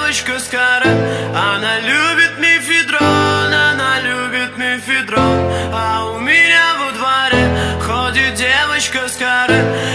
девочка с каре. Она любит мефедрон, она любит мефедрон. А у меня во дворе ходит девочка с каре.